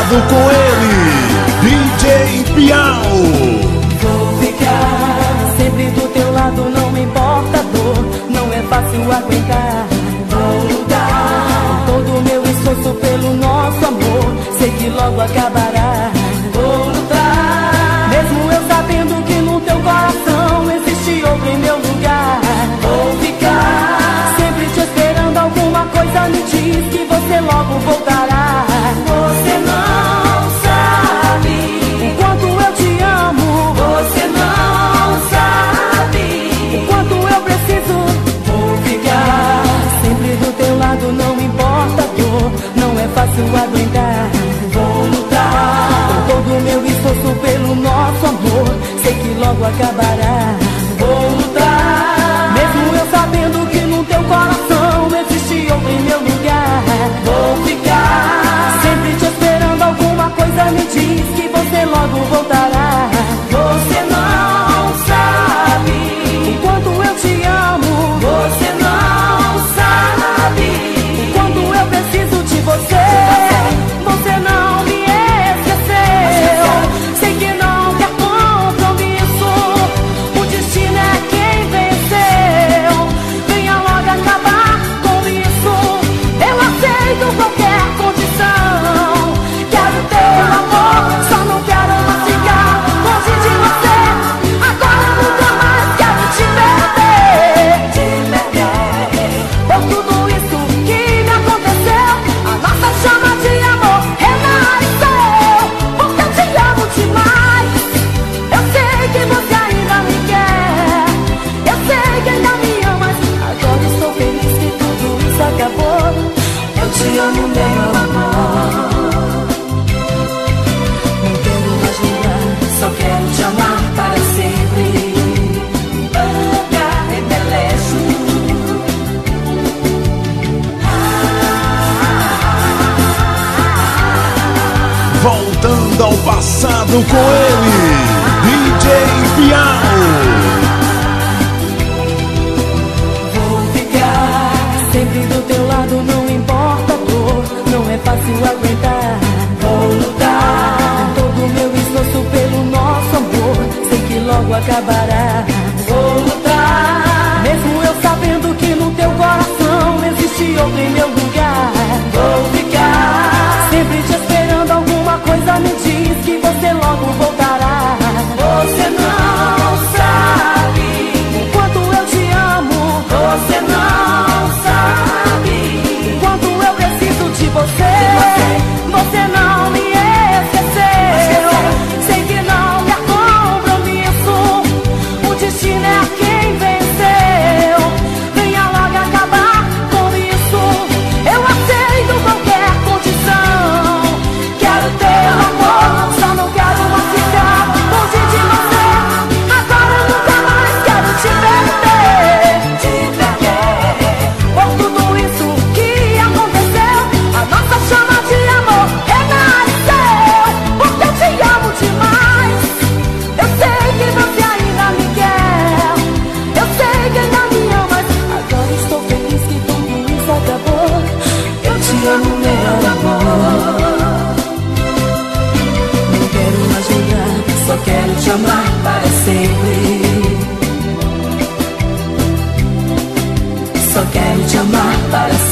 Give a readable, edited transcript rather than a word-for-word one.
passado com ele, DJ Piau. Vou ficar sempre do teu lado, não me importa a dor, não é fácil aguentar. Vou lutar todo o meu esforço pelo nosso amor, sei que logo acabará. Vou lutar, mesmo eu sabendo que no teu coração existe outro em meu lugar. Vou ficar sempre te esperando, alguma coisa me diz que você logo voltará. Você não sabe o quanto eu te amo, você não sabe o quanto eu preciso. Vou ficar sempre do teu lado, não importa a dor, não é fácil aguentar. Vou lutar com todo o meu esforço pelo nosso amor, sei que logo acabará. Vou lutar, mesmo eu sabendo que no teu coração existe outro em meu lugar. Vou ficar sempre te esperando, alguma coisa me diz que você logo voltará. Você não sabe o quanto eu te amo, você não sabe o quanto eu preciso de você. Você não me esqueceu, sei que não quer compromisso, o destino é quem venceu. Venha logo acabar com isso, eu aceito qualquer condição. Quero teu amor, só não quero mais ficar longe de você. Agora nunca mais quero te perder. Por tudo isso que me aconteceu, a nossa chama de amor renasceu. Porque eu te amo demais, eu sei que você ainda me quer, eu sei que ainda me amas. Agora estou feliz que tudo isso acabou. Eu te amo, meu amor, não quero mais julgar, só quero te amar para sempre. Voltando ao passado com ele, DJ Piau. Vou ficar sempre do teu lado, não importa a dor, não é fácil aguentar. Vou lutar todo o meu esforço pelo nosso amor, sei que logo acabará. Vou lutar, mesmo eu sabendo que no teu coração existe outro em meu lugar. Vou ficar sempre te esperando, alguma coisa me diz que você logo voltará. Você não sabe o quanto eu te amo, você não sabe o quanto eu preciso de você. Você não me esqueceu, sei que não quer compromisso, o destino é quem venceu. Venha logo acabar com isso, eu aceito qualquer condição. Quero teu amor, só não quero mais ficar longe de você. Agora nunca mais quero te perder. Por tudo isso que aconteceu, a nossa chama de amor renasceu. Porque eu te amo demais, eu sei que você ainda me quer, eu sei que ainda me amas. Agora estou feliz que tudo isso acabou. Eu te amo, meu amor, não quero mais julgar, só quero te amar para sempre. Só quero te amar para sempre.